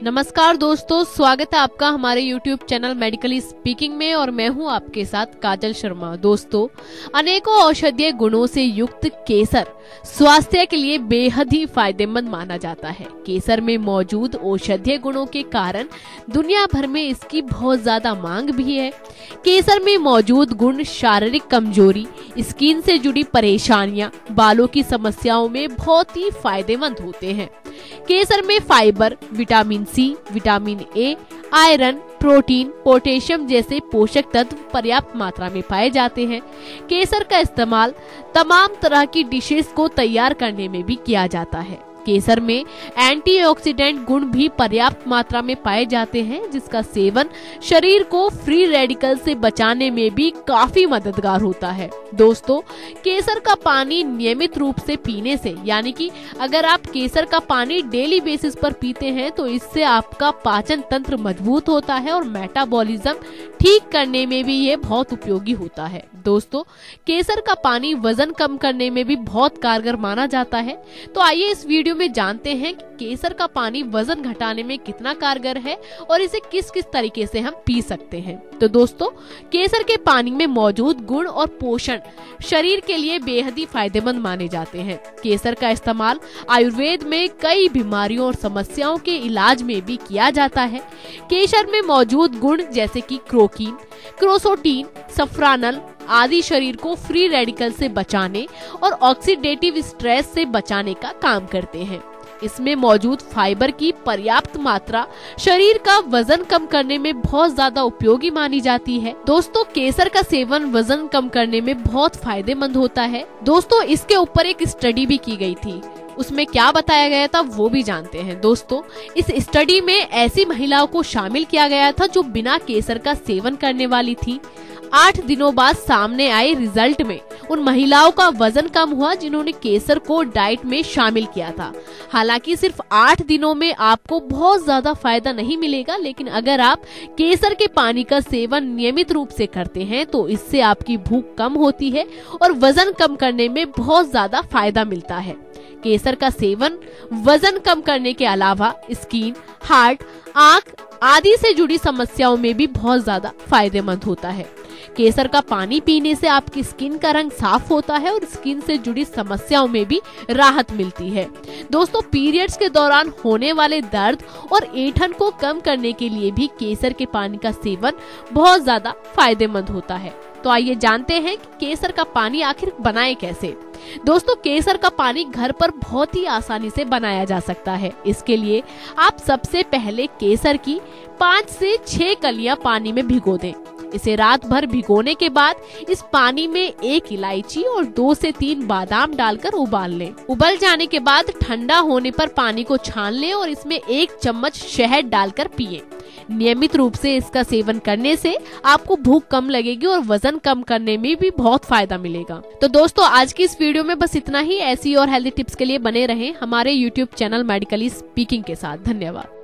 नमस्कार दोस्तों, स्वागत है आपका हमारे YouTube चैनल मेडिकली स्पीकिंग में और मैं हूं आपके साथ काजल शर्मा। दोस्तों, अनेकों औषधीय गुणों से युक्त केसर स्वास्थ्य के लिए बेहद ही फायदेमंद माना जाता है। केसर में मौजूद औषधीय गुणों के कारण दुनिया भर में इसकी बहुत ज्यादा मांग भी है। केसर में मौजूद गुण शारीरिक कमजोरी, स्किन से जुड़ी परेशानियां, बालों की समस्याओं में बहुत ही फायदेमंद होते हैं। केसर में fibre, vitamin C, vitamin A, iron, protein, potassium जैसे पोषक तत्व पर्याप्त मात्रा में पाए जाते हैं। केसर का इस्तेमाल तमाम तरह की डिशेस को तैयार करने में भी किया जाता है। केसर में एंटीऑक्सीडेंट गुण भी पर्याप्त मात्रा में पाए जाते हैं, जिसका सेवन शरीर को फ्री रेडिकल से बचाने में भी काफी मददगार होता है। दोस्तों, केसर का पानी नियमित रूप से पीने से, यानी कि अगर आप केसर का पानी डेली बेसिस पर पीते हैं तो इससे आपका पाचन तंत्र मजबूत होता है और मेटाबॉलिज्म ठीक करने में भी ये बहुत उपयोगी होता है। दोस्तों, केसर का पानी वजन कम करने में भी बहुत कारगर माना जाता है। तो आइए इस वीडियो में जानते हैं कि केसर का पानी वजन घटाने में कितना कारगर है और इसे किस किस तरीके से हम पी सकते हैं। तो दोस्तों, केसर के पानी में मौजूद गुण और पोषण शरीर के लिए बेहद ही फायदेमंद माने जाते हैं। केसर का इस्तेमाल आयुर्वेद में कई बीमारियों और समस्याओं के इलाज में भी किया जाता है। केसर में मौजूद गुण जैसे कि क्रोकिन, क्रोसोटीन, सफ्रानल आदि शरीर को फ्री रेडिकल से बचाने और ऑक्सीडेटिव स्ट्रेस से बचाने का काम करते हैं। इसमें मौजूद फाइबर की पर्याप्त मात्रा शरीर का वजन कम करने में बहुत ज्यादा उपयोगी मानी जाती है। दोस्तों, केसर का सेवन वजन कम करने में बहुत फायदेमंद होता है। दोस्तों, इसके ऊपर एक स्टडी भी की गई थी, उसमें क्या बताया गया था वो भी जानते हैं। दोस्तों, इस स्टडी में ऐसी महिलाओं को शामिल किया गया था जो बिना केसर का सेवन करने वाली थी। 8 दिनों बाद सामने आए रिजल्ट में उन महिलाओं का वजन कम हुआ जिन्होंने केसर को डाइट में शामिल किया था। हालांकि सिर्फ 8 दिनों में आपको बहुत ज्यादा फायदा नहीं मिलेगा, लेकिन अगर आप केसर के पानी का सेवन नियमित रूप से करते हैं तो इससे आपकी भूख कम होती है और वजन कम करने में बहुत ज्यादा फायदा मिलता है। केसर का सेवन वजन कम करने के अलावा स्किन, हार्ट, आंख आदि से जुड़ी समस्याओं में भी बहुत ज्यादा फायदेमंद होता है। केसर का पानी पीने से आपकी स्किन का रंग साफ होता है और स्किन से जुड़ी समस्याओं में भी राहत मिलती है। दोस्तों, पीरियड्स के दौरान होने वाले दर्द और ऐंठन को कम करने के लिए भी केसर के पानी का सेवन बहुत ज्यादा फायदेमंद होता है। तो आइए जानते हैं कि केसर का पानी आखिर बनाएं कैसे। दोस्तों, केसर का पानी घर पर बहुत ही आसानी से बनाया जा सकता है। इसके लिए आप सबसे पहले केसर की 5 से 6 कलियां पानी में भिगो दें। इसे रात भर भिगोने के बाद इस पानी में 1 इलायची और 2 से 3 बादाम डालकर उबाल लें। उबल जाने के बाद ठंडा होने पर पानी को छान लें और इसमें 1 चम्मच शहद डालकर पिएं। नियमित रूप से इसका सेवन करने से आपको भूख कम लगेगी और वजन कम करने में भी बहुत फायदा मिलेगा। तो दोस्तों, आज की इस वीडियो में बस इतना ही। ऐसी और हेल्दी टिप्स के लिए बने रहें हमारे YouTube चैनल मेडिकली स्पीकिंग के साथ। धन्यवाद।